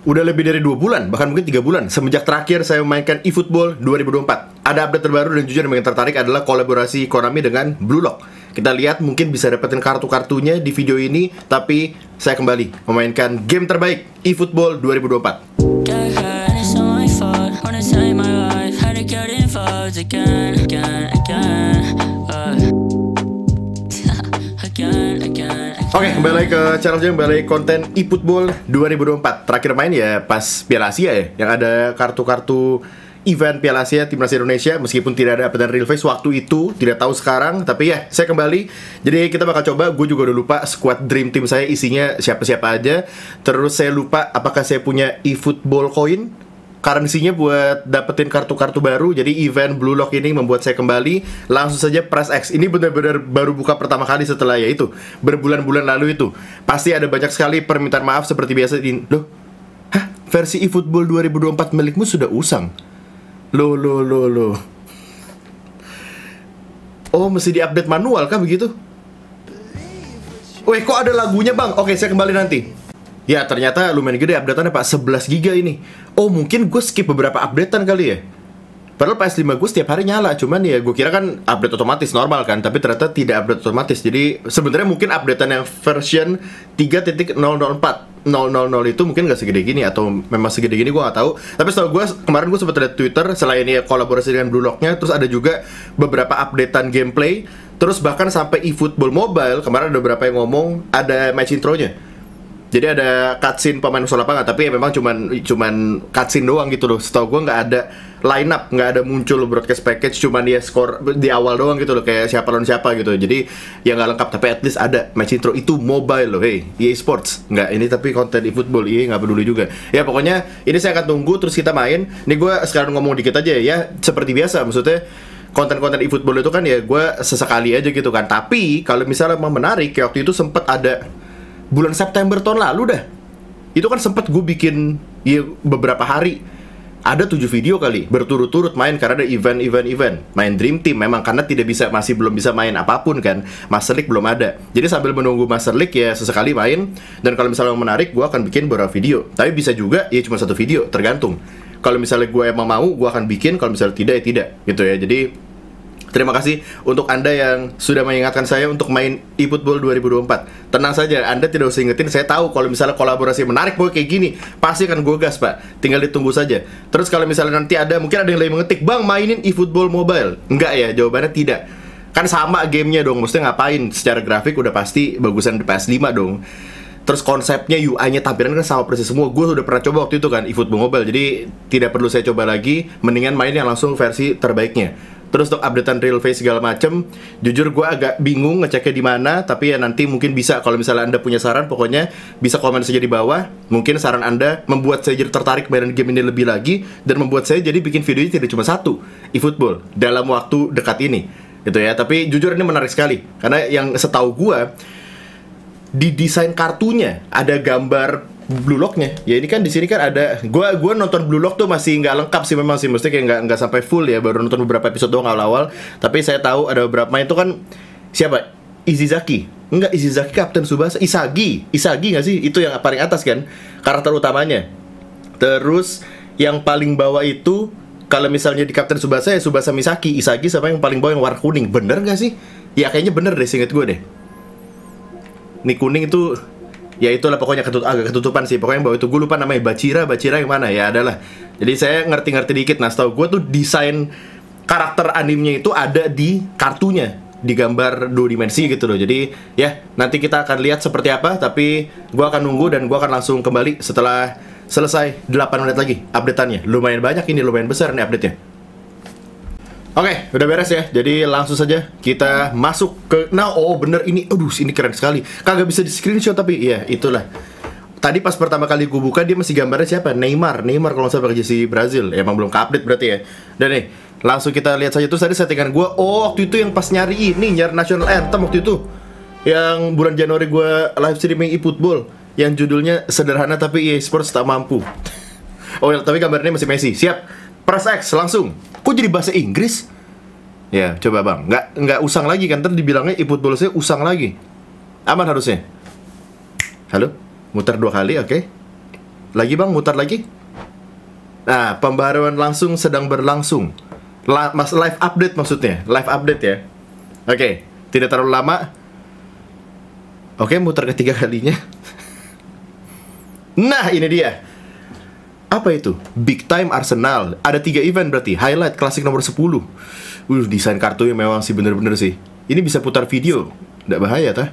Udah lebih dari 2 bulan, bahkan mungkin 3 bulan semenjak terakhir saya memainkan eFootball 2024. Ada update terbaru dan jujur yang bikin tertarik adalah kolaborasi Konami dengan Blue Lock. Kita lihat mungkin bisa dapetin kartu-kartunya di video ini, tapi saya kembali memainkan game terbaik eFootball 2024. Oke, kembali lagi ke channel Jam, kembali lagi konten eFootball 2024. Terakhir main ya pas Piala Asia ya, yang ada kartu-kartu event Piala Asia Timnas Indonesia. Meskipun tidak ada update real face waktu itu, tidak tahu sekarang, tapi ya saya kembali. Jadi kita bakal coba, gue juga udah lupa squad dream team saya isinya siapa-siapa aja. Terus saya lupa apakah saya punya eFootball coin, currency-nya buat dapetin kartu-kartu baru. Jadi event Blue Lock ini membuat saya kembali. Langsung saja press X. Ini benar-benar baru buka pertama kali setelah ya itu berbulan-bulan lalu itu. Pasti ada banyak sekali permintaan maaf seperti biasa. Loh, hah? Versi eFootball 2024 milikmu sudah usang? Loh. Oh, mesti diupdate manual kah begitu? Weh, kok ada lagunya bang? Oke, saya kembali nanti. Ya, ternyata lumayan gede updateannya pak, 11 giga ini. Oh, mungkin gue skip beberapa updatean kali ya. Padahal PS5 gue setiap hari nyala. Cuman ya gue kira kan update otomatis normal kan, tapi ternyata tidak update otomatis. Jadi sebenarnya mungkin updatean yang version 3.004 000 itu mungkin gak segede gini, atau memang segede gini gue gak tahu. Tapi setahu gue, kemarin gue sempat lihat Twitter, selain ya kolaborasi dengan Blue Lock-nya, terus ada juga beberapa updatean gameplay. Terus bahkan sampai eFootball Mobile, kemarin ada beberapa yang ngomong ada match intro-nya. Jadi ada cutscene pemain usul lapangan, tapi ya memang cuman cutscene doang gitu loh. Setahu gue nggak ada line up, nggak ada muncul broadcast package, cuman dia skor di awal doang gitu loh, kayak siapa lawan siapa gitu. Jadi ya nggak lengkap, tapi at least ada match intro. Itu mobile loh, hey, EA Sports. Nggak, ini tapi konten eFootball, EA nggak peduli juga. Ya pokoknya ini saya akan tunggu terus kita main. Nih gue sekarang ngomong dikit aja ya, seperti biasa maksudnya. Konten-konten eFootball itu kan ya gue sesekali aja gitu kan. Tapi kalau misalnya mau menarik, kayak waktu itu sempet ada bulan September tahun lalu dah. Itu kan sempet gue bikin ya beberapa hari. Ada 7 video kali berturut-turut main karena ada event. Main Dream Team memang karena masih belum bisa main apapun kan. Master League belum ada. Jadi sambil menunggu Master League ya sesekali main. Dan kalau misalnya menarik, gue akan bikin beberapa video. Tapi bisa juga ya cuma 1 video, tergantung. Kalau misalnya gue emang mau, gue akan bikin. Kalau misalnya tidak, ya tidak gitu ya. Jadi terima kasih untuk Anda yang sudah mengingatkan saya untuk main eFootball 2024. Tenang saja, Anda tidak usah ingetin. Saya tahu kalau misalnya kolaborasi menarik kayak gini, pasti akan gue gas pak. Tinggal ditunggu saja. Terus kalau misalnya nanti mungkin ada yang lagi mengetik, bang mainin eFootball Mobile. Enggak ya, jawabannya tidak. Kan sama gamenya dong, maksudnya ngapain? Secara grafik udah pasti bagusan di PS5 dong. Terus konsepnya, UI-nya, tampilan kan sama persis semua. Gue udah pernah coba waktu itu kan eFootball Mobile. Jadi tidak perlu saya coba lagi. Mendingan main yang langsung versi terbaiknya. Terus untuk updatean real face segala macem, jujur gue agak bingung ngeceknya di mana. Tapi ya nanti mungkin bisa, kalau misalnya Anda punya saran, pokoknya bisa komen saja di bawah. Mungkin saran Anda membuat saya jadi tertarik mainin game ini lebih lagi, dan membuat saya jadi bikin videonya tidak cuma 1 eFootball dalam waktu dekat ini gitu ya. Tapi jujur ini menarik sekali, karena yang setahu gue di desain kartunya ada gambar Blue Lock-nya. Ya ini kan di sini kan ada. Gua nonton Blue Lock tuh masih nggak lengkap sih memang sih. Maksudnya kayak nggak sampai full ya. Baru nonton beberapa episode doang awal-awal. Tapi saya tahu ada beberapa main itu kan siapa? Izizaki. Enggak, Izizaki Kapten Tsubasa. Isagi nggak sih? Itu yang paling atas kan karakter utamanya. Terus yang paling bawah itu kalau misalnya di Kapten Tsubasa ya Tsubasa Misaki. Isagi sama yang paling bawah yang warna kuning. Bener nggak sih? Ya kayaknya bener deh, seinget gue deh. Nih kuning itu ya itulah pokoknya agak ketutupan sih. Pokoknya yang bawah itu gue lupa namanya, Bachira yang mana ya adalah. Jadi saya ngerti dikit. Nah setahu gue tuh desain karakter animenya itu ada di kartunya, di gambar 2 dimensi gitu loh. Jadi ya nanti kita akan lihat seperti apa. Tapi gue akan nunggu dan gue akan langsung kembali setelah selesai 8 menit lagi updateannya. Lumayan banyak ini, lumayan besar nih update-nya. Oke, udah beres ya. Jadi langsung saja kita masuk ke. Nah, oh bener ini. Aduh, ini keren sekali. Kagak bisa di screenshot tapi ya itulah. Tadi pas pertama kali gue buka dia masih gambarnya siapa? Neymar kalau nggak salah pakai jersey Brazil. Ya, emang belum ke-update berarti ya. Dan nih, langsung kita lihat saja. Terus tadi settingan gue. Oh, waktu itu yang pas nyari National Anthem waktu itu. Yang bulan Januari gue live streaming eFootball. Yang judulnya sederhana tapi EA Sports tak mampu. Oh, tapi gambarnya masih Messi. Siap. Press X langsung. Kok jadi bahasa Inggris? Ya, coba bang. Nggak usang lagi kan? Ntar dibilangnya eFootball saya usang lagi. Aman harusnya. Halo? Muter 2 kali, oke. Lagi bang, mutar lagi. Nah, pembaruan langsung sedang berlangsung. Live update maksudnya, live update ya. Oke, tidak terlalu lama. Oke, mutar ketiga kalinya. Nah, ini dia. Apa itu? Big Time Arsenal. Ada 3 event berarti. Highlight klasik nomor 10. Desain kartunya memang sih bener-bener sih. Ini bisa putar video. Nggak bahaya tah?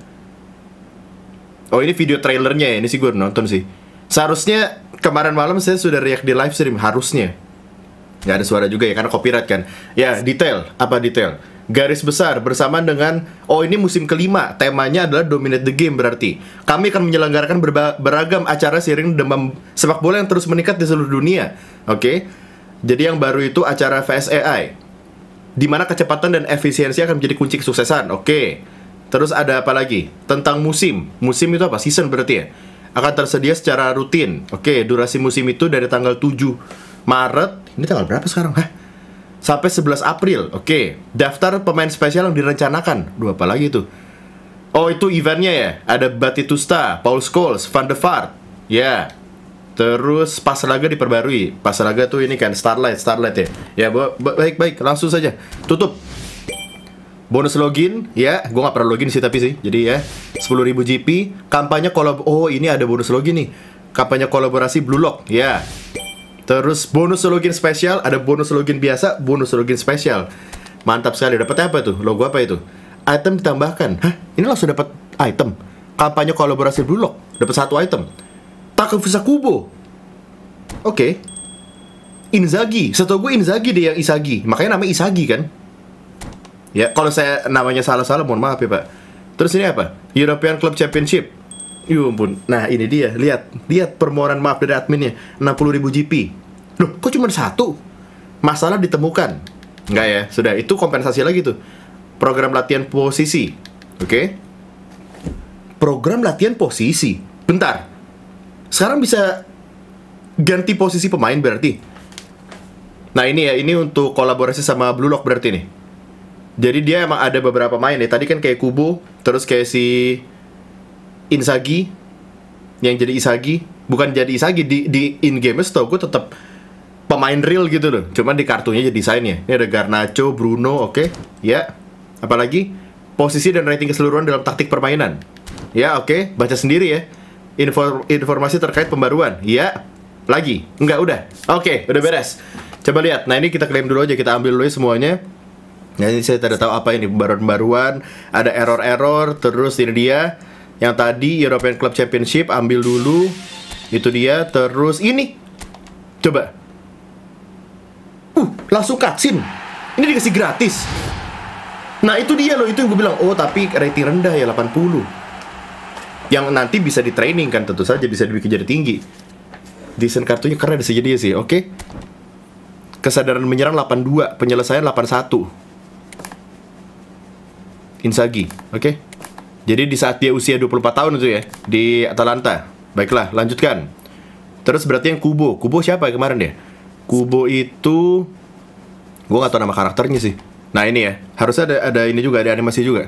Oh, ini video trailernya ya. Ini sih gue nonton sih. Seharusnya kemarin malam saya sudah react di live stream. Harusnya. Nggak ada suara juga ya, karena copyright kan. Ya, detail. Apa detail? Garis besar bersamaan dengan, oh ini musim kelima, temanya adalah Dominate the Game berarti. Kami akan menyelenggarakan beragam acara seiring demam sepak bola yang terus meningkat di seluruh dunia. Oke. Jadi yang baru itu acara VSAI, di mana kecepatan dan efisiensi akan menjadi kunci kesuksesan. Oke. Terus ada apa lagi? Tentang musim. Musim itu apa? Season berarti ya. Akan tersedia secara rutin. Oke, durasi musim itu dari tanggal 7 Maret. Ini tanggal berapa sekarang? Hah? Sampai 11 April. Oke. Daftar pemain spesial yang direncanakan. Duh, apa lagi itu? Oh, itu eventnya ya. Ada Batistuta, Paul Scholes, Van de Vaart. Ya. Terus pas laga diperbarui. Pas laga tuh ini kan Starlight ya. Ya, baik, langsung saja. Tutup. Bonus login, ya. Gue gak pernah login sih tapi sih. Jadi ya, 10.000 GP. Kampanye oh, ini ada bonus login nih. Kampanye kolaborasi Blue Lock. Ya. Terus bonus login spesial, ada bonus login biasa, bonus login spesial. Mantap sekali. Dapatnya apa tuh? Logo apa itu? Item ditambahkan. Hah? Ini langsung dapat item. Kampanye kolaborasi Blue Lock. Dapat 1 item. Takefusa Kubo. Oke. Inzaghi. Setahu gue Inzaghi deh yang Isagi. Makanya namanya Isagi kan? Ya, kalau saya namanya salah-salah mohon maaf ya, Pak. Terus ini apa? European Club Championship. Ya ampun. Nah, ini dia. Lihat permohonan maaf dari adminnya. 60.000 GP. Loh, kok cuma 1? Masalah ditemukan. Enggak ya, sudah. Itu kompensasi lagi tuh. Program latihan posisi. Oke. Program latihan posisi. Bentar. Sekarang bisa ganti posisi pemain berarti. Nah, ini ya. Ini untuk kolaborasi sama Blue Lock berarti nih. Jadi dia emang ada beberapa main ya. Tadi kan kayak Kubo, terus kayak si Inzaghi yang jadi Isagi, bukan jadi Isagi di in game tau gue tetap pemain real gitu loh. Cuman di kartunya jadi desainnya. Ini ada Garnacho, Bruno, oke. Ya. Apalagi posisi dan rating keseluruhan dalam taktik permainan. Ya, oke. Baca sendiri ya. Informasi terkait pembaruan. Ya. Lagi. Enggak, udah. Oke, udah beres. Coba lihat. Nah, ini kita klaim dulu aja, kita ambil dulu ya semuanya. Nah, ini saya tidak tahu apa ini pembaruan-pembaruan, ada error-error, terus ini dia. Yang tadi European Club Championship ambil dulu. Itu dia. Terus ini. Coba. Langsung cutscene. Ini dikasih gratis. Nah, itu dia loh. Itu yang gue bilang. Oh, tapi rating rendah ya 80. Yang nanti bisa di training kan. Tentu saja bisa dibikin jadi tinggi. Desain kartunya keren sih dia sih. Oke. Kesadaran menyerang 82. Penyelesaian 81. Inzaghi. Oke. Jadi di saat dia usia 24 tahun itu ya, di Atalanta. Baiklah, lanjutkan. Terus berarti yang Kubo. Kubo siapa ya kemarin deh? Kubo itu gue gak tahu nama karakternya sih. Nah, ini ya. Harusnya ada ini juga, ada animasi juga.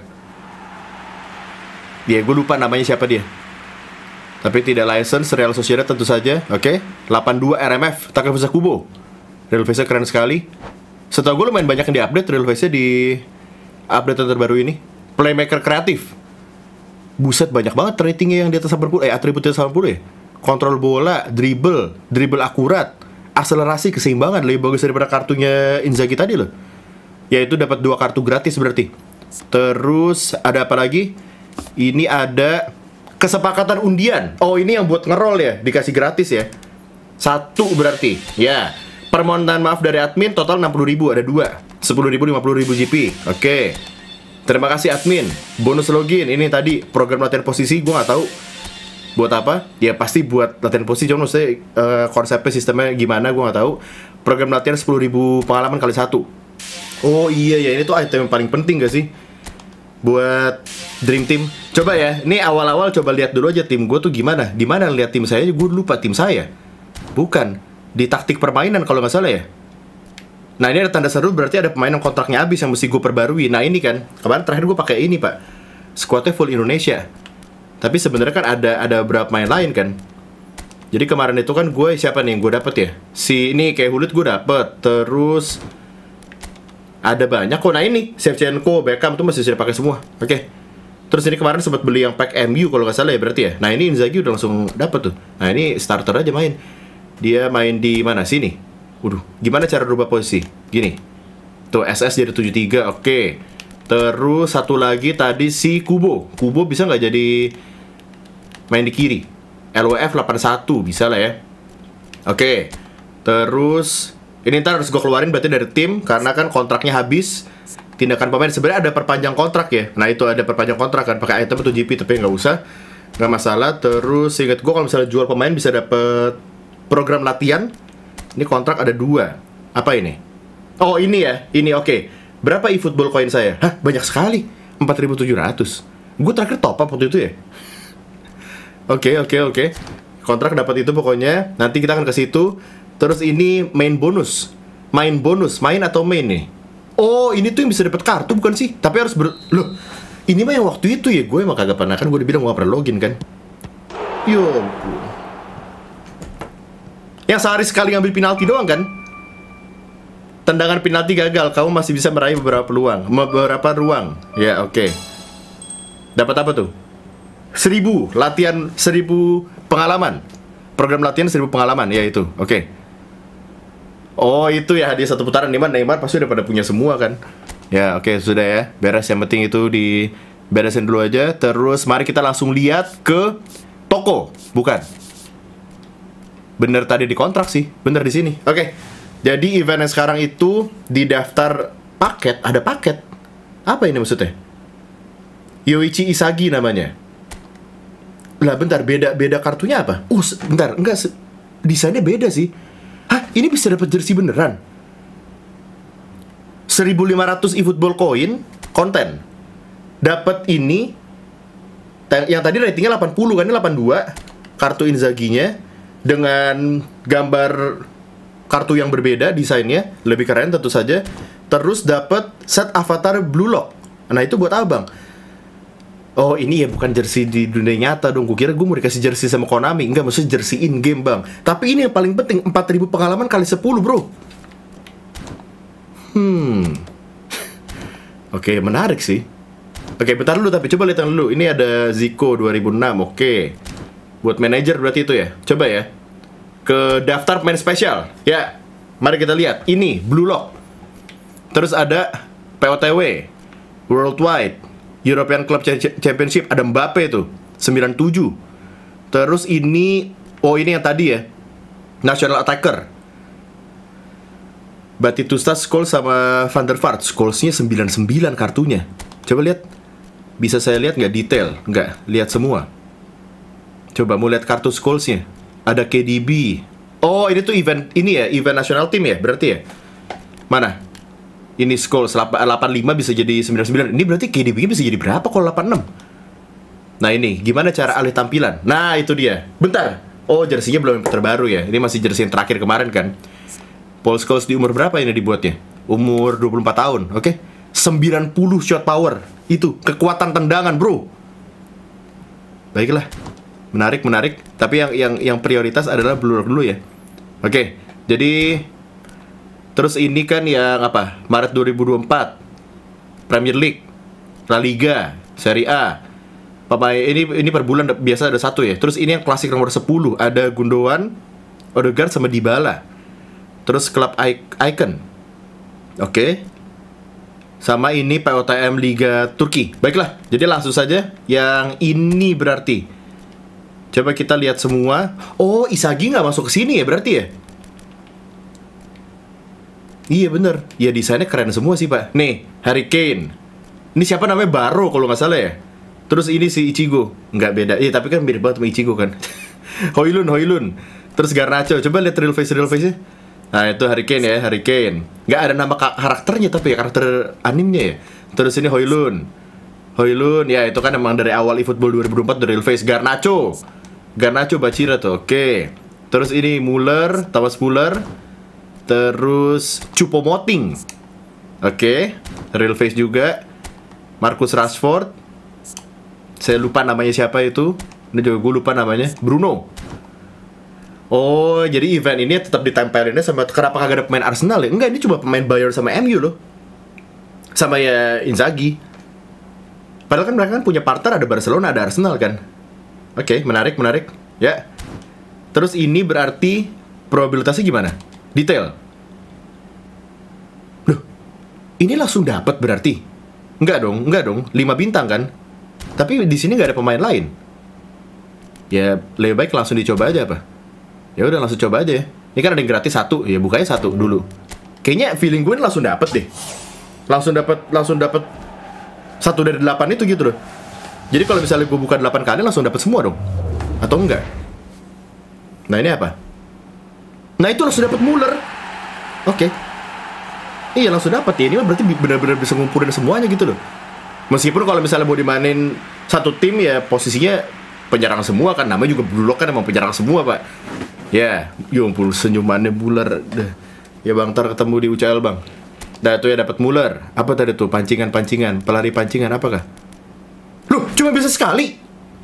Ya, gue lupa namanya siapa dia. Tapi tidak license, Real Sociedad tentu saja. Oke. 82 RMF, Takefusa Kubo. Real face-nya keren sekali. Setahu gue lumayan banyak yang di-update Real face-nya di update yang terbaru ini. Playmaker kreatif. Buset, banyak banget ratingnya yang di atas 80. Atributnya 80 ya. Kontrol bola, dribble akurat, akselerasi, keseimbangan. Lebih bagus daripada kartunya Inzaghi tadi loh. Yaitu dapat 2 kartu gratis berarti. Terus ada apa lagi? Ini ada kesepakatan undian. Oh, ini yang buat ngerol ya, dikasih gratis ya. 1 berarti. Ya. Permohonan maaf dari admin total 60.000, ada 2. 10.000, 50.000 GP. Oke. Terima kasih admin. Bonus login ini tadi program latihan posisi, gue nggak tahu buat apa. Ya pasti buat latihan posisi, cuma maksudnya konsepnya sistemnya gimana gue nggak tahu. Program latihan 10.000 pengalaman kali 1. Oh iya ya, ini tuh item yang paling penting gak sih buat Dream Team. Coba ya, ini awal-awal coba lihat dulu aja tim gue tuh gimana. Di mana lihat tim saya? Gue lupa tim saya. Bukan di taktik permainan kalau nggak salah ya. Nah, ini ada tanda seru, berarti ada pemain yang kontraknya habis yang mesti gue perbarui. Nah, ini kan, kemarin terakhir gue pakai ini, Pak. Squadnya full Indonesia. Tapi sebenarnya kan ada beberapa pemain lain kan. Jadi kemarin itu kan gue siapa nih yang gue dapet ya? Si ini kayak Hulit gue dapet. Terus ada banyak kok. Nah ini Shevchenko, Beckham tuh masih bisa dipakai semua. Oke. Terus ini kemarin sempat beli yang pack MU kalau nggak salah ya berarti ya. Nah ini Inzaghi udah langsung dapet tuh. Nah ini starter aja main. Dia main di mana sini? Waduh, gimana cara rubah posisi? Gini. Tuh SS jadi 73. Oke. Terus satu lagi tadi si Kubo. Kubo bisa nggak jadi main di kiri? LWF 81 bisa lah ya. Oke. Terus ini ntar harus gue keluarin berarti dari tim karena kan kontraknya habis. Tindakan pemain sebenarnya ada perpanjang kontrak ya. Nah itu ada perpanjang kontrak kan pakai item atau GP tapi nggak usah, nggak masalah. Terus ingat gue kalau misalnya jual pemain bisa dapet program latihan. Ini kontrak ada 2. Apa ini? Oh ini ya, ini oke. Berapa eFootball coin saya? Hah banyak sekali, 4.700. Gue terakhir top up waktu itu ya. Oke. Kontrak dapat itu pokoknya. Nanti kita akan ke situ. Terus ini main bonus. Main atau main nih? Oh, ini tuh yang bisa dapat kartu bukan sih? Tapi harus loh, ini mah yang waktu itu ya. Gue emang kagak pernah kan, gue udah bilang gue gak pernah login kan. Yo ampun. Yang sehari sekali ngambil penalti doang kan? Tendangan penalti gagal, kamu masih bisa meraih beberapa ruang. Ya, oke. Dapat apa tuh? 1000 latihan, 1000 pengalaman. Program latihan 1000 pengalaman, ya itu. Oke. Oh, itu ya hadiah 1 putaran. Neymar pasti udah pada punya semua kan. Ya, oke, sudah ya. Beres, yang penting itu diberesin dulu aja. Terus mari kita langsung lihat ke toko. Bukan. Bener tadi di kontrak sih. Bener di sini. Oke. Jadi event yang sekarang itu di daftar paket, ada paket. Apa ini maksudnya? Yoichi Isagi namanya. Lah bentar, beda kartunya apa? Bentar, enggak, desainnya beda sih. Hah, ini bisa dapat jersey beneran? 1.500 eFootball coin konten. Dapat ini yang tadi ratingnya 80 kan, ini 82. Kartu Inzaghi-nya dengan gambar kartu yang berbeda, desainnya lebih keren tentu saja. Terus dapat set avatar Blue Lock. Nah, itu buat abang. Oh ini ya bukan jersey di dunia nyata dong. Gue kira gue mau dikasih jersey sama Konami. Enggak, maksudnya jersey in game bang. Tapi ini yang paling penting, 4.000 pengalaman kali 10 bro. Oke, menarik sih. Oke, bentar dulu tapi coba lihat yang dulu. Ini ada Zico 2006. Oke. Buat manajer berarti itu ya. Coba ya. Ke daftar pemain spesial. Ya, mari kita lihat. Ini Blue Lock. Terus ada POTW Worldwide European Club Championship, ada Mbappe tuh 97. Terus ini, oh ini yang tadi ya, National Attacker Batistuta, Scholes sama Van der Vaart. Scholes-nya 99 kartunya. Coba lihat. Bisa saya lihat nggak detail? Nggak, lihat semua. Coba mau lihat kartu Scholes-nya. Ada KDB. Oh ini tuh event, ini ya, event national team ya, berarti ya. Mana? Ini Scholes 85 bisa jadi 99. Ini berarti KDB bisa jadi berapa kalau 86? Nah ini, gimana cara alih tampilan? Nah itu dia. Bentar. Oh jersinya belum terbaru ya. Ini masih jersey yang terakhir kemarin kan. Paul Scholes di umur berapa ini dibuatnya? Umur 24 tahun. Oke. 90 shot power. Itu kekuatan tendangan bro. Baiklah. Menarik. Tapi yang prioritas adalah Blue Lock dulu ya. Oke. Jadi terus ini kan yang apa? Maret 2024 Premier League, La Liga, Serie A. Pemain ini per bulan biasa ada 1 ya. Terus ini yang klasik nomor 10, ada Gundogan, Odegaard sama Dybala. Terus klub icon. Oke. Sama ini POTM Liga Turki. Baiklah, jadi langsung saja yang ini berarti. Coba kita lihat semua. Oh, Isagi nggak masuk ke sini ya berarti ya? Iya bener. Ya desainnya keren semua sih pak. Nih, Harry Kane. Ini siapa namanya? Baro kalau nggak salah ya. Terus ini si Ichigo. Nggak beda. Iya tapi kan mirip banget sama Ichigo kan. Hoylund. Terus Garnacho. Coba lihat real face-nya. Nah itu Harry Kane ya, Harry Kane. Nggak ada nama karakternya tapi ya, karakter animenya ya. Terus ini Hoylund ya itu kan emang dari awal eFootball 2024 dari real face. Garnacho Bacira tuh. Oke. Terus ini Muller, Thomas Muller. Terus Choupo-Moting. Oke. Real face juga. Marcus Rashford. Saya lupa namanya siapa itu. Ini juga gue lupa namanya. Bruno. Oh, jadi event ini tetap ditempelinnya sama, kenapa kagak ada pemain Arsenal ya? Enggak, ini cuma pemain Bayern sama MU loh. Sama ya Inzaghi. Padahal kan mereka kan punya partner, ada Barcelona, ada Arsenal kan. Oke, menarik. Ya. Terus ini berarti probabilitasnya gimana? Detail. Loh, ini langsung dapat berarti? Enggak dong. 5 bintang kan? Tapi di sini nggak ada pemain lain. Ya, lebih baik langsung dicoba aja apa? Ya udah langsung coba aja ya. Ini kan ada yang gratis 1, ya bukanya 1 dulu. Kayaknya feeling gue langsung dapet deh. Langsung dapat 1 dari 8 itu gitu loh. Jadi kalau misalnya gue buka 8 kali langsung dapat semua dong. Atau enggak? Nah, ini apa? Nah, itu langsung dapat Muller. Oke. Iya, langsung dapat ya. Ini mah berarti benar-benar bisa ngumpulin semuanya gitu loh. Meskipun kalau misalnya mau dimainin satu tim ya posisinya penyerang semua kan, namanya juga Blue Lock kan emang penyerang semua, Pak. Ya, ampun senyumannya Muller. Ya Bang, ntar ketemu di UCL, Bang. Nah, itu ya dapat Muller. Apa tadi tuh? Pancingan, pelari pancingan apakah? Loh, cuma bisa sekali.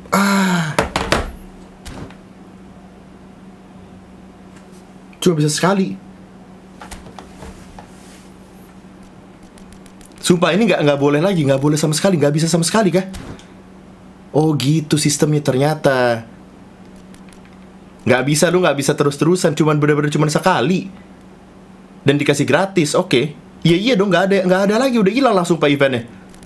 Cuma bisa sekali. Sumpah ini nggak boleh lagi, nggak boleh sama sekali, nggak bisa sama sekali kah? Oh gitu sistemnya ternyata. Nggak bisa, lu nggak bisa terus-terusan, cuman bener-bener cuman sekali. Dan dikasih gratis, oke. Iya dong, nggak ada lagi, udah hilang langsung Pak eventnya.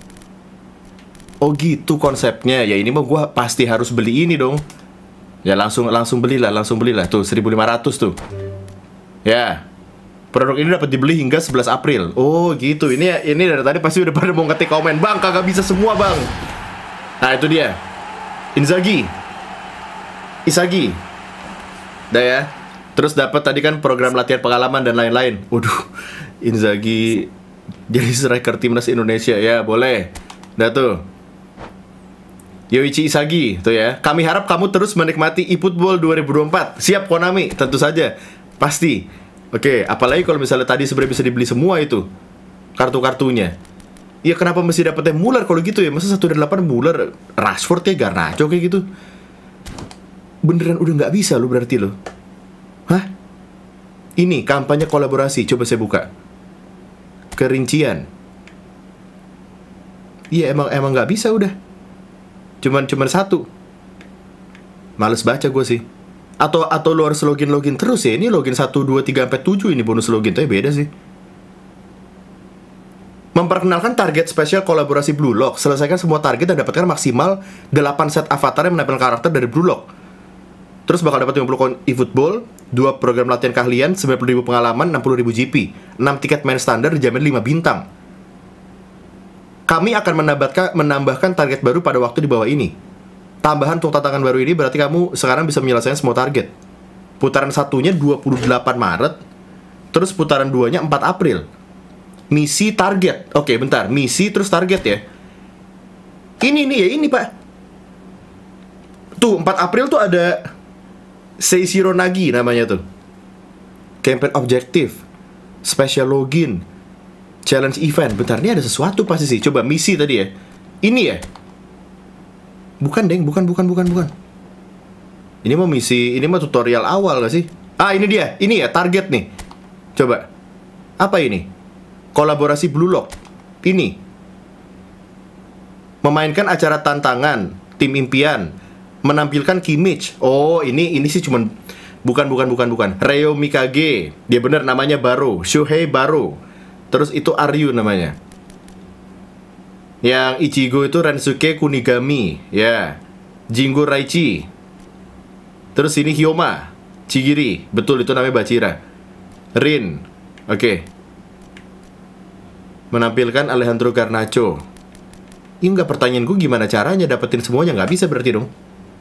Oh gitu konsepnya. Ya ini mah gua pasti harus beli ini dong. Ya langsung belilah. Tuh 1.500 tuh. Ya. Produk ini dapat dibeli hingga 11 April. Oh gitu. Ini dari tadi pasti udah pada mau ngetik komen, "Bang, kagak bisa semua, Bang." Nah, itu dia. Isagi. Udah ya. Terus dapat tadi kan program latihan pengalaman dan lain-lain. Waduh. Inzaghi jadi striker timnas Indonesia. Ya, boleh. Udah tuh. Yoichi Isagi tuh ya. Kami harap kamu terus menikmati eFootball 2024. Siap Konami, tentu saja. Pasti. Oke, apalagi kalau misalnya tadi sebenarnya bisa dibeli semua itu kartu-kartunya. Ya kenapa mesti dapetnya Muller kalau gitu ya? Masa 1 dari 8 Muller, Rashford ya, Garnacho kayak gitu. Beneran udah nggak bisa lo berarti lo. Hah? Ini kampanye kolaborasi, coba saya buka. Kerincian. Iya emang nggak bisa udah. Cuman 1. Males baca gue sih. Atau lo harus login terus ya. Ini login 1, 2, 3, 4, 7 ini bonus login. Tapi beda sih. Memperkenalkan target spesial kolaborasi Blue Lock. Selesaikan semua target dan dapatkan maksimal 8 set avatar yang menampilkan karakter dari Blue Lock. Terus bakal dapat 50 koin eFootball, 2 program latihan keahlian, 90.000 pengalaman, 60.000 GP, 6 tiket main standar, dijamin 5 bintang. Kami akan menambahkan target baru pada waktu di bawah ini. Tambahan untuk tantangan baru ini berarti kamu sekarang bisa menyelesaikan semua target. Putaran satunya 28 Maret, terus putaran 2-nya 4 April. Misi target. Oke, bentar. Misi terus target ya. Ini Pak. Tuh, 4 April tuh ada Seishiro Nagi namanya tuh. Campaign objektif, special login, challenge event. Bentar, ini ada sesuatu pasti sih. Coba misi tadi ya. Ini ya. Bukan, Deng. Bukan. Ini mah misi, ini mah tutorial awal gak sih? Ah, ini dia. Ini ya, target nih. Coba. Apa ini? Kolaborasi Blue Lock. Ini. Memainkan acara tantangan, tim impian, menampilkan Kimmich. Oh, ini sih cuman bukan. Reo Mikage. Dia bener namanya Baro. Shuhei Baro. Terus itu Aryu namanya. Yang Ichigo itu Rensuke Kunigami. Ya. Jingo Raichi. Terus ini Hyoma Chigiri. Betul, itu namanya Bachira. Rin. Oke. Menampilkan Alejandro Garnacho. Ini nggak, pertanyaanku gimana caranya dapetin semuanya? Nggak bisa berarti dong.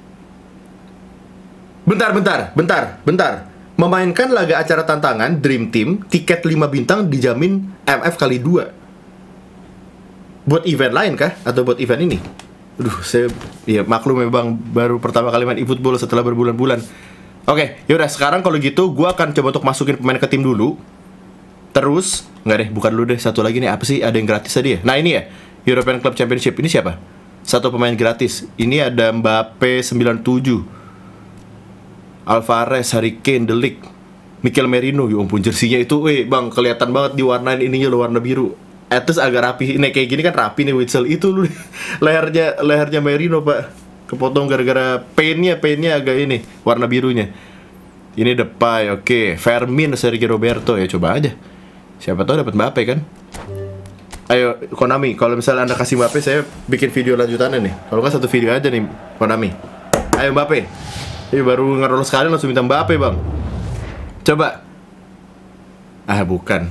Bentar. Memainkan laga acara tantangan Dream Team, tiket 5 bintang dijamin MF kali 2. Buat event lain kah? Atau buat event ini? Aduh, saya ya maklum memang baru pertama kali main eFootball setelah berbulan-bulan. Oke, yaudah sekarang kalau gitu gue akan coba untuk masukin pemain ke tim dulu. Terus, nggak deh, bukan dulu deh, satu lagi nih, apa sih, ada yang gratis tadi ya? Nah ini ya, European Club Championship, ini siapa? Satu pemain gratis. Ini ada Mbappe 97. Alvarez, Harry Kane, De Ligt, Mikel Merino. Ya ampun, jersinya itu, bang, kelihatan banget diwarnain ininya lo warna biru. At least agak rapi. Nih kayak gini kan rapi nih Witsel. Itu lu lehernya Merino, Pak. Kepotong gara-gara paintnya agak ini warna birunya. Ini Depay, oke. Fermin, Sergio Roberto, ya coba aja. Siapa tahu dapat Mbappe kan. Ayo Konami, kalau misalnya Anda kasih Mbappe, saya bikin video lanjutannya nih. Kalau nggak satu video aja nih Konami. Ayo Mbappe. Ini baru ngeroll sekali langsung minta Mbappe, bang. Coba. Ah, bukan.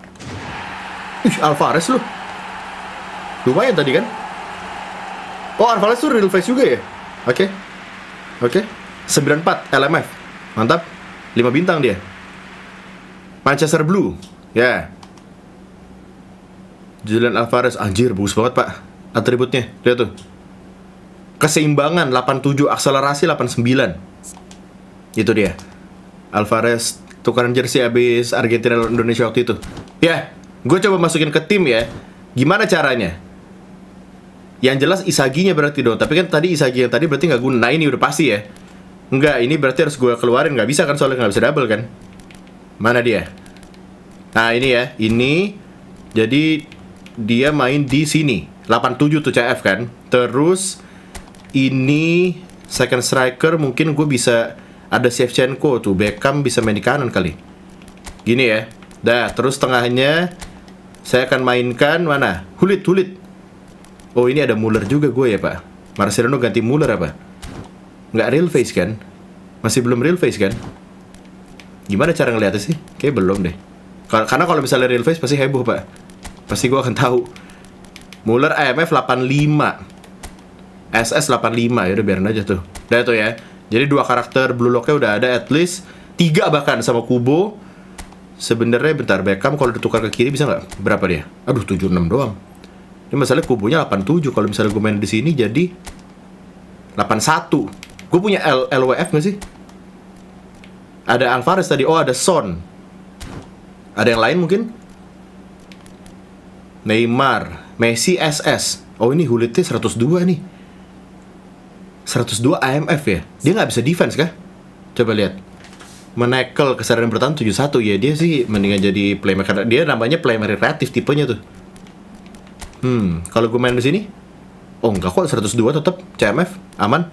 Alvarez lu. Lumayan tadi kan. Oh, Alvarez tuh real face juga ya. Oke. 94 LMF. Mantap. 5 bintang dia. Manchester Blue. Ya. Julian Alvarez, anjir bagus banget, Pak. Atributnya. Lihat tuh. Keseimbangan 87, akselerasi 89. Itu dia. Alvarez tukaran jersey habis Argentina lawan Indonesia waktu itu. Ya, gue coba masukin ke tim ya. Gimana caranya? Yang jelas Isaginya berarti dong. Tapi kan tadi Isagi yang tadi berarti nggak guna. Nah ini udah pasti ya. Enggak, ini berarti harus gue keluarin. Nggak bisa kan, soalnya nggak bisa double kan. Mana dia? Nah ini ya. Ini jadi dia main di sini 87 tuh CF kan. Terus ini second striker mungkin gue bisa ada Shevchenko tuh. Beckham bisa main di kanan kali. Gini ya. Dah, terus tengahnya saya akan mainkan mana? Hulit. Oh ini ada Muller juga gue ya, Pak. Marcelino ganti Muller apa? Nggak real face kan? Masih belum real face kan? Gimana cara ngeliatnya sih? Kayaknya belum deh. Karena kalau misalnya real face pasti heboh, Pak. Pasti gue akan tahu. Muller IMF 85, SS 85. Ya udah biarin aja tuh. Udah tuh ya. Jadi 2 karakter Blue Lock-nya udah ada, at least 3 bahkan sama Kubo. Sebenarnya bentar, Beckham kalau ditukar ke kiri bisa nggak? Berapa dia? Aduh, 76 doang. Ini masalahnya Kubonya 87. Kalau misalnya gue main di sini jadi 81. Gue punya LWF nggak sih? Ada Alvarez tadi. Oh, ada Son. Ada yang lain mungkin? Neymar, Messi, SS. Oh, ini Hulitnya 102 nih. 102 AMF ya. Dia nggak bisa defense kah? Coba lihat. Menekel, kesadaran bertahan 71. Ya dia sih mendingan jadi playmaker. Dia namanya playmaker kreatif tipenya tuh. Kalau gue main di sini, oh enggak kok, 102 tetap CMF aman.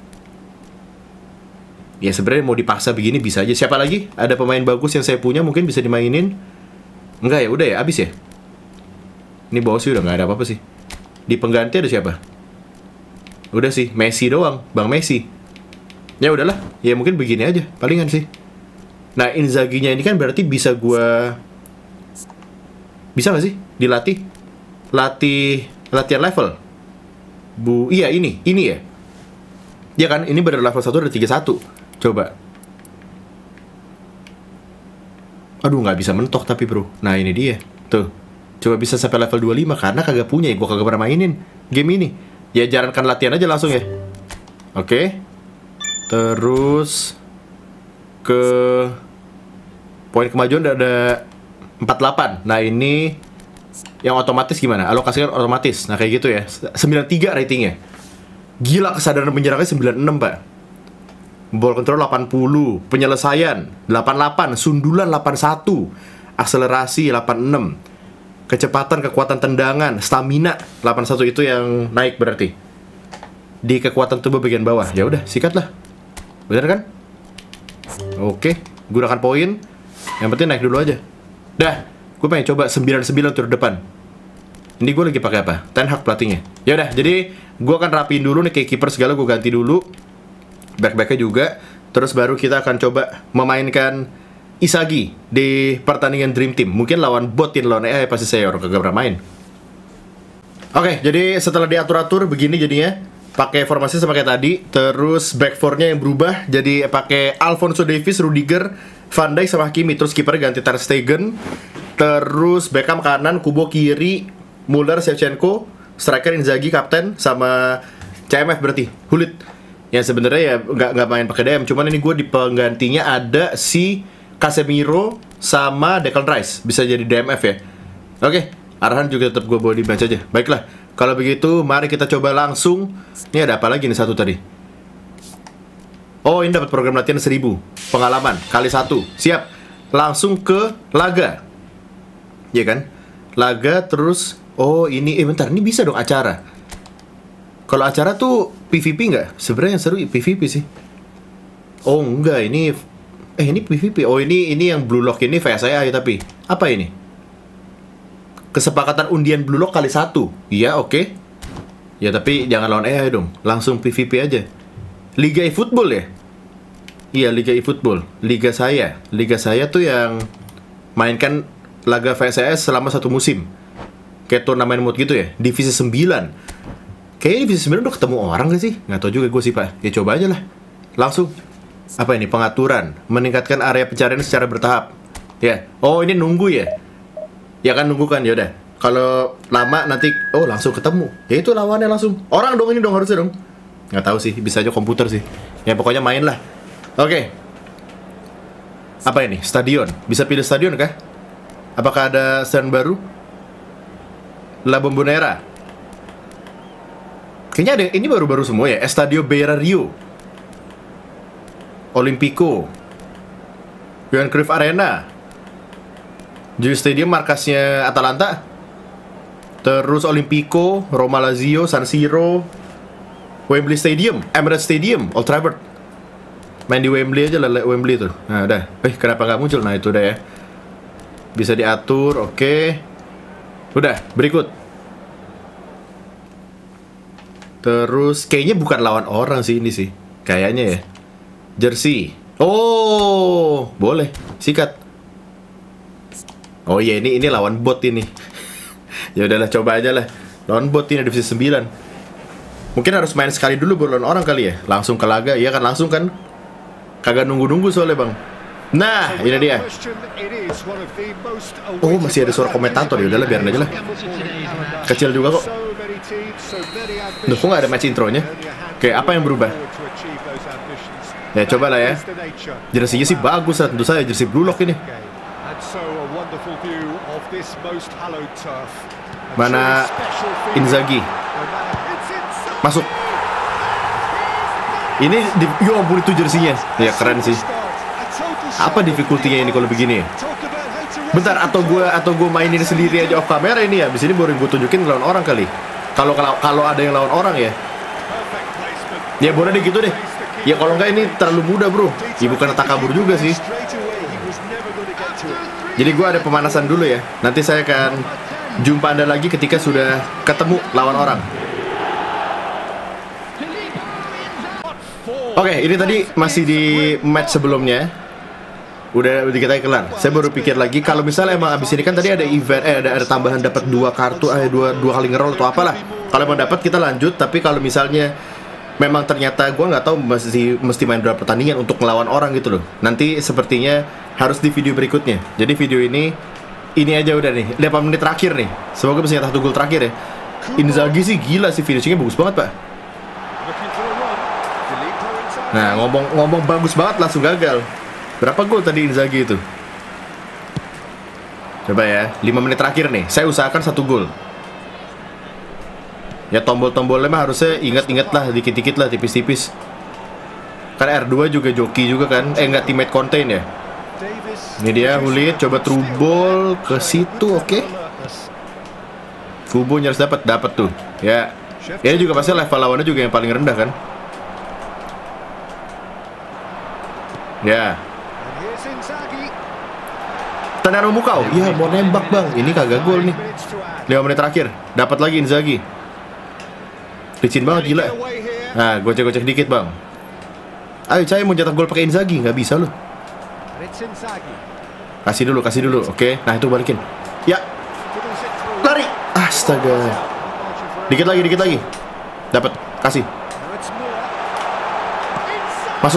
Ya sebenarnya mau dipaksa begini bisa aja. Siapa lagi? Ada pemain bagus yang saya punya mungkin bisa dimainin. Enggak ya, udah ya, abis ya. Ini bawah sih udah nggak ada apa-apa sih. Di pengganti ada siapa? Udah sih, Messi doang, Bang Messi. Ya udahlah, ya mungkin begini aja, palingan sih. Nah, Inzaghi-nya ini kan berarti bisa gua bisa nggak sih dilatih? Latihan level. Iya ini ya. Ya kan, ini bener level 1 ada 31. Coba. Aduh, nggak bisa mentok tapi bro. Nah ini dia, tuh. Coba bisa sampai level 25 karena kagak punya ya, gua kagak pernah mainin game ini. Ya jalankan latihan aja langsung ya. Oke. Terus ke poin kemajuan udah ada 48. Nah ini yang otomatis gimana? Alokasikan otomatis. Nah kayak gitu ya. 93 ratingnya. Gila, kesadaran menyerangnya 96, Pak. Ball control 80, penyelesaian 88, sundulan 81, akselerasi 86, kecepatan, kekuatan tendangan, stamina 81. Itu yang naik berarti. Di kekuatan tubuh bagian bawah. Ya udah, sikat lah. Bener kan? Oke, gunakan poin. Yang penting naik dulu aja. Dah, gue pengen coba 99 tur depan. Ini gue lagi pakai apa? Ten Hag pelatihnya. Ya udah, jadi gue akan rapiin dulu nih, kayak kiper segala gue ganti dulu. Back-backnya juga. Terus baru kita akan coba memainkan Isagi di pertandingan Dream Team. Mungkin lawan bot, lawan AI pasti saya orang kagak pernah main. Oke, jadi setelah diatur-atur begini jadinya. Pakai formasi sama kayak tadi. Terus back four-nya yang berubah jadi pakai Alphonso Davies, Rudiger, Van Dijk sama Hakimi. Terus kipernya ganti Ter Stegen. Terus Beckham kanan, Kubo kiri, Muller, Shevchenko, striker Inzaghi kapten, sama CMF berarti Hulit. Yang sebenarnya ya nggak main pakai DM, cuman ini gue di penggantinya ada si Casemiro sama Declan Rice, bisa jadi DMF ya. Oke, arahan juga tetap gue bawa di bench aja. Baiklah, kalau begitu mari kita coba langsung. Ini ada apa lagi nih satu tadi? Oh, ini dapat program latihan 1000. Pengalaman kali 1. Siap. Langsung ke laga. Iya kan? Laga terus. Oh, ini bentar, ini bisa dong acara. Kalau acara tuh PVP nggak? Sebenarnya yang seru PVP sih. Oh, enggak, ini ini PVP. Oh, ini yang Blue Lock ini VSAI tapi. Apa ini? Kesepakatan undian Blue Lock kali 1. Iya, oke. Ya, tapi jangan lawan AI dong. Langsung PVP aja. Liga eFootball ya? Iya, Liga eFootball. Liga saya tuh yang mainkan laga VSS selama 1 musim. Kayak turnamen mode gitu ya. Divisi 9. Kayaknya divisi 9 udah ketemu orang gak sih? Nggak tahu juga gue sih, Pak. Ya coba aja lah. Langsung. Apa ini? Pengaturan. Meningkatkan area pencarian secara bertahap. Ya. Oh, ini nunggu ya? Ya kan, nunggu kan? Yaudah. Kalau lama nanti, oh langsung ketemu. Ya itu lawannya langsung. Orang dong ini dong harusnya dong. Nggak tahu sih, bisa aja komputer sih. Ya pokoknya main lah. Oke. Apa ini? Stadion. Bisa pilih stadion kah? Apakah ada stadion baru? La Bombonera. Kayaknya ada, ini baru-baru semua ya. Estadio Beira Rio. Olimpico. Johan Cruyff Arena. Giuseppe Stadium markasnya Atalanta. Terus Olimpico, Roma Lazio, San Siro, Wembley Stadium, Emirates Stadium, Old Trafford. Main di Wembley aja lah, Wembley tuh. Nah, udah. Kenapa nggak muncul? Nah, itu udah ya. Bisa diatur, oke. Udah, berikut. Terus, kayaknya bukan lawan orang sih ini sih. Kayaknya ya. Jersey. Oh, boleh. Sikat. Oh iya, ini lawan bot ini. Ya udahlah, coba aja lah. Lawan bot ini divisi 9. Mungkin harus main sekali dulu baru lawan orang kali ya. Langsung ke laga, iya kan langsung kan. Kagak nunggu-nunggu soalnya bang. Nah, ini dia. Oh, masih ada suara komentator ya. Udahlah, biarin aja lah. Kecil juga kok. Duh, kok nggak ada match intronya? Kayak apa yang berubah? Ya coba lah ya. Jersey-nya sih bagus lah, tentu saja jersey Blue Lock ini. Mana Inzaghi? Masuk. Ini yo ampun itu jersinya. Ya keren sih. Apa difficulty-nya ini kalau begini? Bentar, atau gue mainin sendiri aja off kamera ini ya. Abis ini baru gue tunjukin lawan orang kali. Kalau ada yang lawan orang ya. Ya boleh deh gitu deh. Ya kalau enggak ini terlalu mudah bro. Ya bukan takabur juga sih. Jadi gue ada pemanasan dulu ya. Nanti saya akan jumpa Anda lagi ketika sudah ketemu lawan orang. Oke, ini tadi masih di match sebelumnya. Udah kita kelar. Saya baru pikir lagi kalau misalnya emang abis ini kan tadi ada event, ada tambahan dapat 2 kartu, dua kali ngerol atau apalah. Kalau emang dapat kita lanjut. Tapi kalau misalnya memang ternyata gue nggak tahu mesti main berapa pertandingan untuk melawan orang gitu loh. Nanti sepertinya harus di video berikutnya. Jadi video ini aja udah nih. 8 menit terakhir nih. Semoga bisa nyetak 1 gol terakhir ya. Inzaghi sih gila sih, finishingnya bagus banget pak. Nah ngomong bagus banget langsung gagal. Berapa gol tadi Inzaghi itu? Coba ya, 5 menit terakhir nih. Saya usahakan 1 gol. Ya tombol-tombolnya mah harusnya ingat-ingat lah, dikit-dikit lah, tipis-tipis. Kan R2 juga joki juga kan. Enggak, teammate contain ya. Ini dia Hulit, coba through ball ke situ, oke. Kubo nyaris dapat tuh. Ya. Ya juga pasti level lawannya juga yang paling rendah kan. Ya. Tenaro Mukau. Ya mau nembak bang. Ini kagak gol nih. 5 menit terakhir. Dapat lagi Inzaghi. Licin banget gila. Nah, gocek-gocek dikit bang. Ayo saya mau cetak gol pakai Inzaghi. Nggak bisa loh. Kasih dulu. Oke. Nah itu balikin. Ya. Lari. Astaga. Dikit lagi. Dapat. Kasih. Masuk.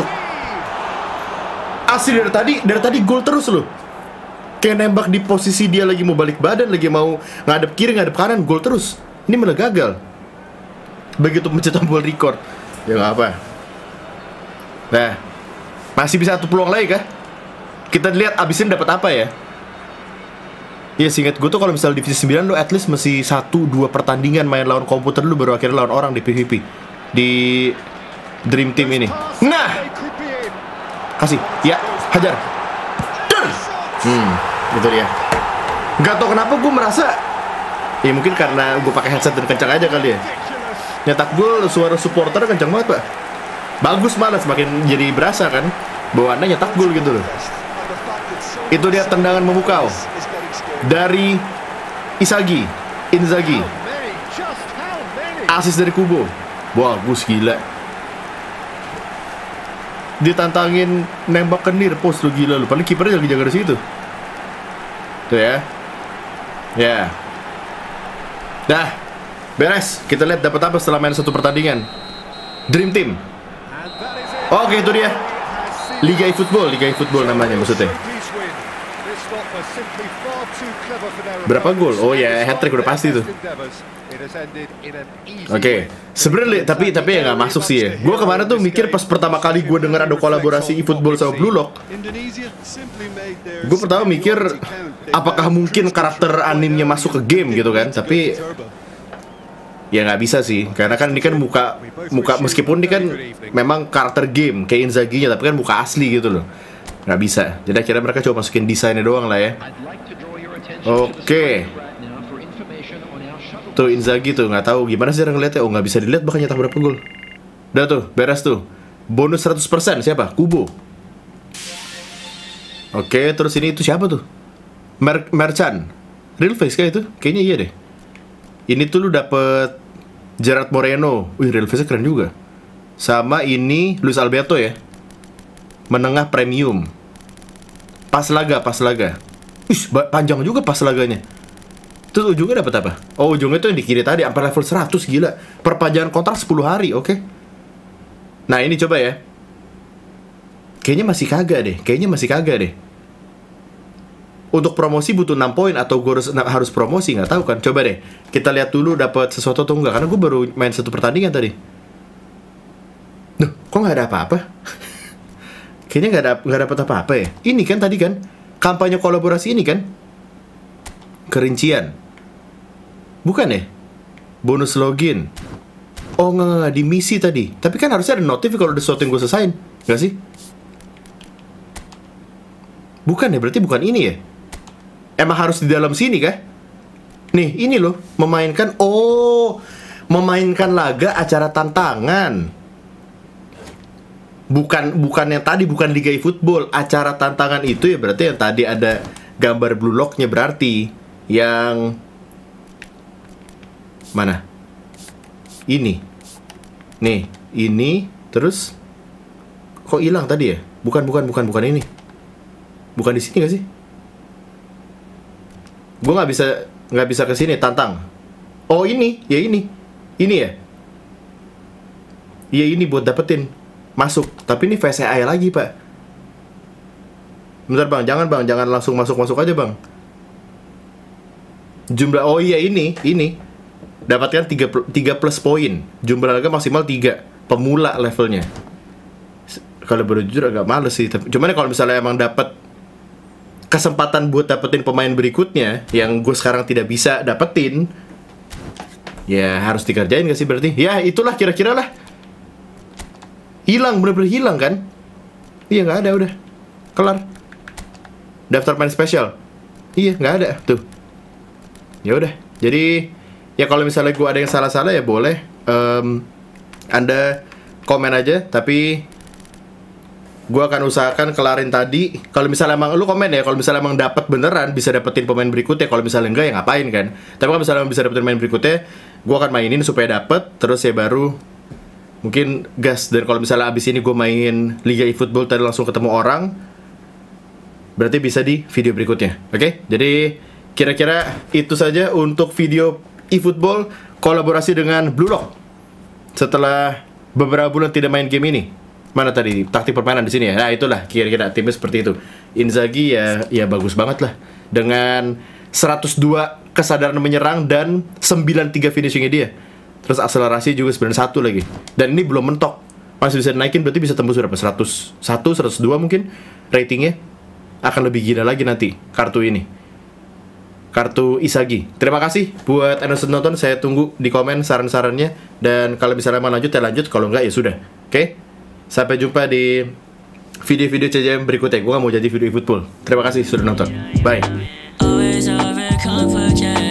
Asli dari tadi gol terus loh. Kayak nembak di posisi dia lagi mau balik badan, lagi mau ngadep kiri, ngadep kanan, gol terus. Ini malah gagal. Begitu mencet tombol record. Ya nggak apa. Nah, masih bisa 1 peluang lagi kah? Kita lihat abis ini dapat apa ya. Ya seingat gue tuh kalau misalnya divisi 9 lo at least masih 1-2 pertandingan main lawan komputer dulu baru akhirnya lawan orang di PvP. Di Dream Team ini. Nah, kasih, ya, hajar. Itu dia. Gak tau kenapa gue merasa, ya mungkin karena gue pakai headset dan kencang aja kali ya. Nyetak gol, suara supporter kencang banget pak. Bagus malah, semakin jadi berasa kan bahwa Anda nyetak gol gitu loh. Itu dia tendangan memukau dari Inzaghi. Asis dari Kubo. Bagus gila. Ditantangin nembak ke near post lo, gila lo. Paling kipernya lagi jaga di situ. Tuh ya. Ya. Dah. Beres. Kita lihat dapat apa setelah main satu pertandingan. Dream Team. Oke, itu dia. Liga eFootball namanya maksudnya. Berapa gol? Oh ya, hat-trick udah pasti tuh. Oke. Sebenarnya tapi ya nggak masuk sih ya. Gue kemarin tuh mikir pas pertama kali gue denger ada kolaborasi eFootball sama Blue Lock. Gue pertama mikir apakah mungkin karakter animenya masuk ke game gitu kan. Tapi ya nggak bisa sih, karena kan ini kan muka meskipun ini kan memang karakter game kayak Inzaghi-nya, tapi kan muka asli gitu loh. Nggak bisa. Jadi akhirnya mereka coba masukin desainnya doang lah ya. Oke. Tuh Inzaghi tuh, nggak tahu gimana sih orang ngeliatnya. Oh, nggak bisa dilihat bahkan nyetak berapa gol. Udah tuh, beres tuh. Bonus 100% siapa? Kubo. Oke, terus ini itu siapa tuh? Merchant. Real face kayak itu? Kayaknya iya deh. Ini tuh lu dapet Gerard Moreno. Wih, real face-nya keren juga. Sama ini Luis Alberto ya. Menengah premium. Pas laga. Wih, panjang juga pas laganya. Terus ujungnya dapat apa? Oh, ujungnya tuh yang di kiri tadi, sampai level 100, gila. Perpanjangan kontrak 10 hari, oke. Nah, ini coba ya. Kayaknya masih kagak deh. Untuk promosi butuh 6 poin atau gue harus promosi, nggak tahu kan. Coba deh, kita lihat dulu dapat sesuatu atau enggak, karena gue baru main satu pertandingan tadi. Duh, kok nggak ada apa-apa? Kayaknya nggak dapat apa-apa ya. Ini kan tadi kan kampanye kolaborasi ini kan. Kerincian. Bukan ya? Bonus login. Oh nggak di misi tadi. Tapi kan harusnya ada notif kalau ada sesuatu yang gue selesain, nggak sih? Bukan ya, berarti bukan ini ya. Emang harus di dalam sini kah? Nih, ini loh, memainkan laga acara tantangan. Bukan yang tadi, bukan Liga eFootball. Acara tantangan itu ya berarti yang tadi ada gambar Blue Lock-nya berarti. Yang mana? Ini. Nih, ini terus kok hilang tadi ya? Bukan ini. Bukan di sini gak sih? Gue nggak bisa ke sini, tantang. Oh ini ya. Ini ya. Iya, ini buat dapetin masuk. Tapi ini VCI lagi pak. Bentar bang, jangan langsung masuk aja bang. Jumlah, oh iya ini dapatkan 3 plus poin. Jumlah laga maksimal 3. Pemula levelnya. Kalau berjujur agak males sih. Cuman kalau misalnya emang dapat kesempatan buat dapetin pemain berikutnya yang gue sekarang tidak bisa dapetin, ya harus dikerjain gak sih berarti? Ya itulah kira-kira lah. Hilang, bener-bener hilang kan? Iya nggak ada, udah kelar. Daftar main spesial. Iya nggak ada tuh. Ya udah. Jadi ya kalau misalnya gue ada yang salah-salah ya boleh Anda komen aja. Tapi gue akan usahakan kelarin tadi. Kalau misalnya emang lu komen ya, kalau misalnya emang dapat beneran bisa dapetin pemain berikutnya. Kalau misalnya enggak ya ngapain kan. Tapi kalau misalnya bisa dapetin pemain berikutnya, gue akan mainin supaya dapet. Terus ya baru mungkin gas. Dan kalau misalnya abis ini gue main Liga eFootball tadi langsung ketemu orang, berarti bisa di video berikutnya. Oke? Jadi kira-kira itu saja untuk video eFootball kolaborasi dengan Blue Lock setelah beberapa bulan tidak main game ini. Mana tadi taktik permainan di sini ya? Nah itulah kira-kira timnya seperti itu. Inzaghi ya bagus banget lah dengan 102 kesadaran menyerang dan 93 finishingnya dia. Terus akselerasi juga 91 lagi. Dan ini belum mentok, masih bisa naikin, berarti bisa tembus berapa? 101, 102 mungkin ratingnya. Akan lebih gila lagi nanti kartu ini. kartu Isagi. Terima kasih buat Anda sudah nonton. Saya tunggu di komen saran-sarannya. Dan kalau misalnya mau lanjut ya lanjut, kalau enggak ya sudah. Oke? Sampai jumpa di video-video CJM berikutnya. Gue gak mau jadi video football. Terima kasih sudah nonton. Bye.